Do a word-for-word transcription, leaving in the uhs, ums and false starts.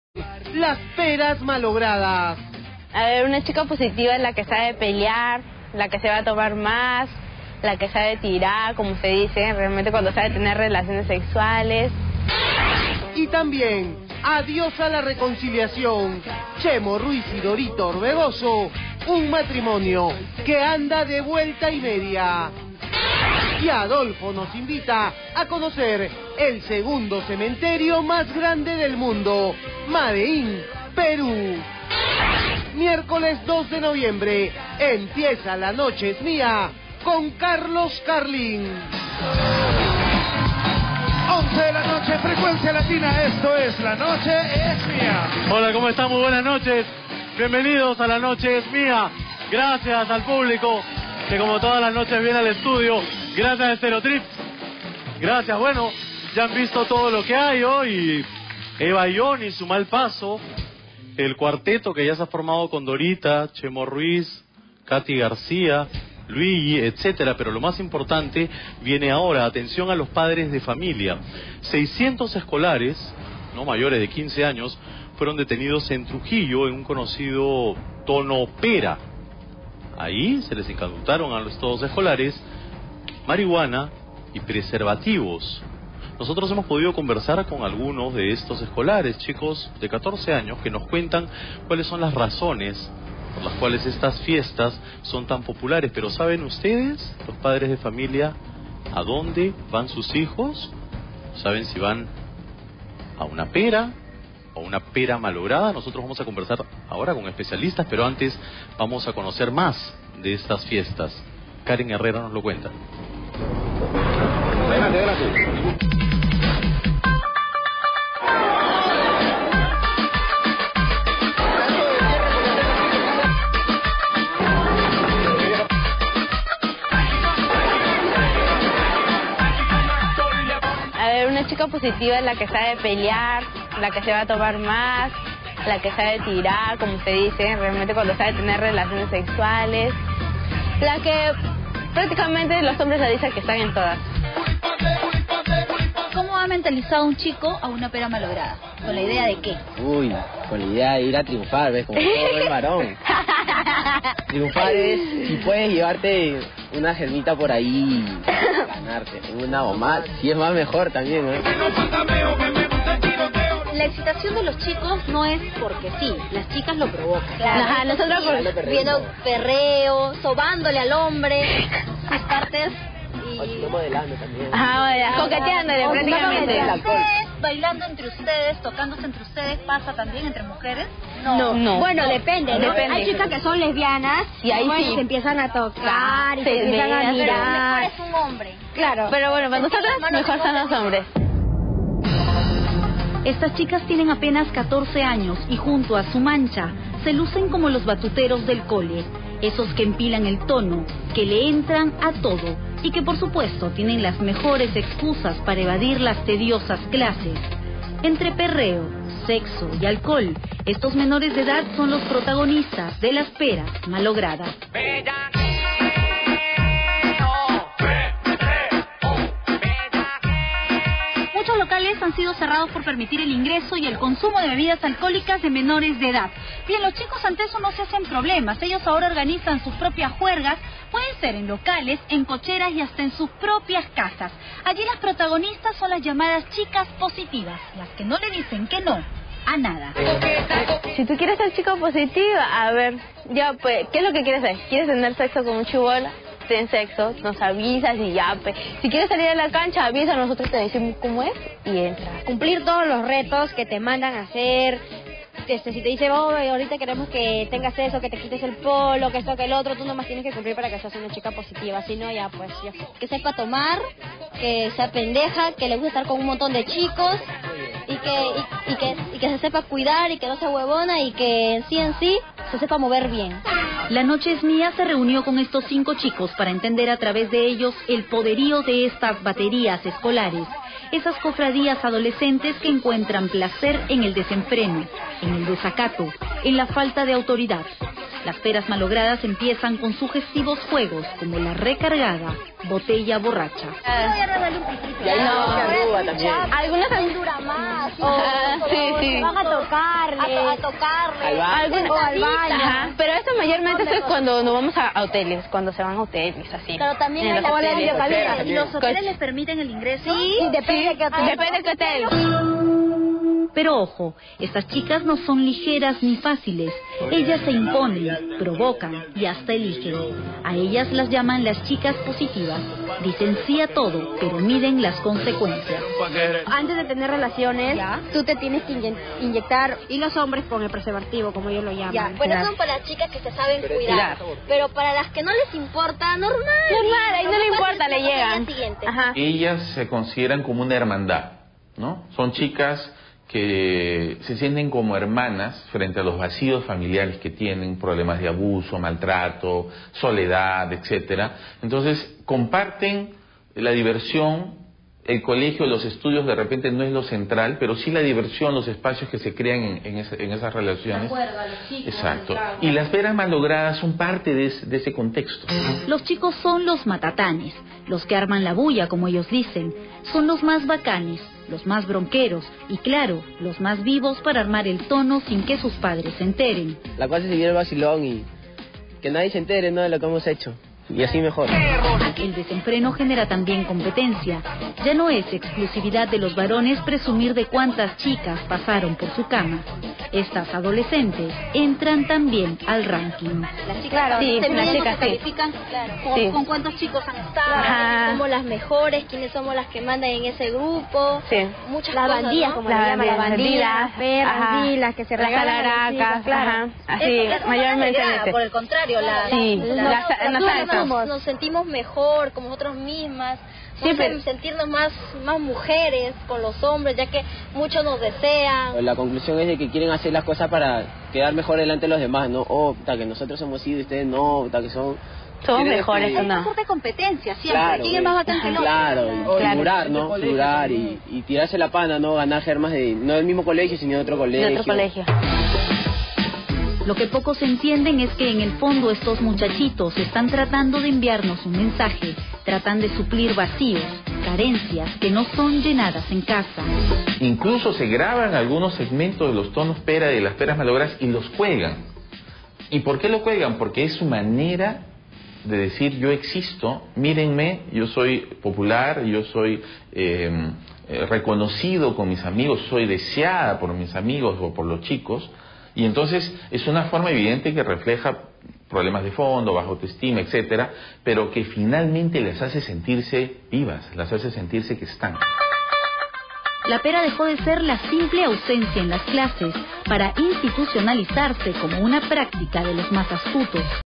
Las peras malogradas. A ver, una chica positiva es la que sabe pelear, la que se va a tomar más, la que sabe tirar, como se dice, realmente cuando sabe tener relaciones sexuales. Y también, adiós a la reconciliación. Chemo Ruiz y Dorito Orbegoso, un matrimonio que anda de vuelta y media. Y Adolfo nos invita a conocer el segundo cementerio más grande del mundo, Medellín, Perú. Miércoles dos de noviembre, empieza La Noche es Mía con Carlos Carlín. once de la noche, frecuencia latina, esto es La Noche es Mía. Hola, ¿cómo están? Muy buenas noches. Bienvenidos a La Noche es Mía. Gracias al público que como todas las noches viene al estudio. Gracias a Estereotrip. Gracias, bueno, ya han visto todo lo que hay hoy. Eva Ioni, su mal paso. El cuarteto que ya se ha formado con Dorita, Chemo Ruiz, Katy García, Luigi, etcétera. Pero lo más importante viene ahora. Atención a los padres de familia. seiscientos escolares, no mayores de quince años, fueron detenidos en Trujillo en un conocido tono pera. Ahí se les incautaron a los todos escolares marihuana y preservativos. Nosotros hemos podido conversar con algunos de estos escolares, chicos de catorce años, que nos cuentan cuáles son las razones por las cuales estas fiestas son tan populares. Pero ¿saben ustedes, los padres de familia, a dónde van sus hijos? ¿Saben si van a una pera o una pera malograda? Nosotros vamos a conversar ahora con especialistas, pero antes vamos a conocer más de estas fiestas. Karen Herrera nos lo cuenta. Adelante, adelante. Una chica positiva es la que sabe pelear, la que se va a tomar más, la que sabe tirar, como se dice, realmente cuando sabe tener relaciones sexuales, la que prácticamente los hombres le dicen que están en todas. ¿Cómo ha mentalizado un chico a una pera malograda? ¿Con la idea de qué? Uy, con la idea de ir a triunfar, ¿ves? Como todo buen varón. Triunfar es, si puedes llevarte una germita por ahí, ganarte una o más, si es más mejor también, ¿eh? La excitación de los chicos no es porque sí, las chicas lo provocan. Claro. Ajá, nosotros por... viendo perreo, sobándole al hombre, sus partes y... modelando también. Ajá, ya, coqueteándole prácticamente. ¿Ustedes, bailando entre ustedes, tocándose entre ustedes, pasa también entre mujeres? No, no. no. Bueno, no. depende, ¿no? Depende. Hay chicas que son lesbianas y ahí pues, sí se empiezan a tocar claro, y se, se empiezan a mirar. Mejor es un hombre. Claro. Pero bueno, para nosotros mejor son los hombres. Estas chicas tienen apenas catorce años y junto a su mancha se lucen como los batuteros del cole, esos que empilan el tono, que le entran a todo y que por supuesto tienen las mejores excusas para evadir las tediosas clases. Entre perreo, sexo y alcohol, estos menores de edad son los protagonistas de las peras malogradas. Muchos locales han sido cerrados por permitir el ingreso y el consumo de bebidas alcohólicas de menores de edad. Bien, los chicos ante eso no se hacen problemas. Ellos ahora organizan sus propias juergas. Pueden ser en locales, en cocheras y hasta en sus propias casas. Allí las protagonistas son las llamadas chicas positivas, las que no le dicen que no a nada. Si tú quieres ser chica positiva, a ver, ya pues, ¿qué es lo que quieres hacer? ¿Quieres tener sexo con un chibola? Ten sexo, nos avisas y ya, pues. Si quieres salir a la cancha, avisa, nosotros te decimos cómo es y entras. Cumplir todos los retos que te mandan a hacer. Este, si te dicen, oh, ahorita queremos que tengas eso, que te quites el polo, que esto, que el otro, tú nomás tienes que cumplir para que seas una chica positiva. Si no, ya, pues, ya. Que sepa tomar, que sea pendeja, que le guste estar con un montón de chicos y que, y, y que, y que se sepa cuidar y que no sea huevona y que en sí en sí se sepa mover bien. La Noche es Mía se reunió con estos cinco chicos para entender a través de ellos el poderío de estas baterías escolares, esas cofradías adolescentes que encuentran placer en el desenfreno, en el desacato, en la falta de autoridad. Las peras malogradas empiezan con sugestivos juegos como la recargada, botella borracha. Y hay mucha arruga también. Algunas ¿Quién dura más? O, Ajá, o- sí, o sí. se van a tocarle. A, a tocarle. Al baño. Algunas- O al baño. Ajá, pero eso mayormente es cuando nos vamos a, a hoteles, cuando se van a hoteles, así. Pero también En hay los la hoteles. videocabina. ¿Y los hoteles les permiten el ingreso? Sí, depende de qué hotel. Depende de qué hotel. Pero ojo, estas chicas no son ligeras ni fáciles. Ellas se imponen, provocan y hasta eligen. A ellas las llaman las chicas positivas. Dicen sí a todo, pero miden las consecuencias. Antes de tener relaciones, tú te tienes que inye- inyectar, y los hombres con el preservativo, como ellos lo llaman. Ya, bueno, Claro. son para las chicas que se saben Pero cuidar. claro. Pero para las que no les importa, normal. Normal, ahí no le importa, le Al día llegan. siguiente. Ajá. Ellas se consideran como una hermandad, ¿no? Son chicas que se sienten como hermanas frente a los vacíos familiares que tienen, problemas de abuso, maltrato, soledad, etcétera. Entonces, comparten la diversión. El colegio, los estudios de repente no es lo central, pero sí la diversión, los espacios que se crean en, en, esa- en esas relaciones. Exacto. Y las peras malogradas son parte de, ese- de ese contexto. Los chicos son los matatanes, los que arman la bulla, como ellos dicen. Son los más bacanes, los más bronqueros y, claro, los más vivos para armar el tono sin que sus padres se enteren. La cosa es seguir el vacilón y que nadie se entere, ¿no?, de lo que hemos hecho. Y así mejor. El desenfreno genera también competencia. Ya no es exclusividad de los varones presumir de cuántas chicas pasaron por su cama. Estas adolescentes entran también al ranking. Las chicas Claro, sí, se las miden, chicas, se sí. califican claro, con, Sí. con cuántos chicos han estado, Ajá. quiénes somos las mejores, quiénes somos las que mandan en ese grupo. Sí. Muchas Las cosas, bandillas, ¿no? como Las le llaman, las bandidas, bandillas, las perras, ajá. sí, las que se Las regalan a las calaracas, chicas, claro. ajá. Así, Eso- eso no mayormente nos degrada, ese. por el contrario, la, Sí, la- las- la- las nos- salsas. nos, nos sentimos mejor como nosotros mismas, Sí, nos pero- hacen sentirnos más, más mujeres con los hombres, ya que muchos nos desean. La conclusión es de que quieren hacer las cosas para quedar mejor delante de los demás, ¿no? Oh, puta, que nosotros hemos sido y ustedes no, puta, que son... Somos quieren, mejores, este, ¿o no? de competencia, siempre. Claro, ¿Quién es más bacán que el otro? claro, y Claro. figurar, ¿no? Figurar y, y tirarse la pana, ¿no? Ganar germas de, no del mismo colegio, sino de otro colegio. De otro colegio. Lo que pocos entienden es que en el fondo estos muchachitos están tratando de enviarnos un mensaje. Tratan de suplir vacíos, carencias que no son llenadas en casa. Incluso se graban algunos segmentos de los tonos pera de las peras malogradas y los cuelgan. ¿Y por qué lo cuelgan? Porque es su manera de decir yo existo, mírenme, yo soy popular, yo soy eh, eh, reconocido con mis amigos, soy deseada por mis amigos o por los chicos. Y entonces es una forma evidente que refleja problemas de fondo, baja autoestima, etcétera, pero que finalmente las hace sentirse vivas, las hace sentirse que están. La pera dejó de ser la simple ausencia en las clases para institucionalizarse como una práctica de los más astutos.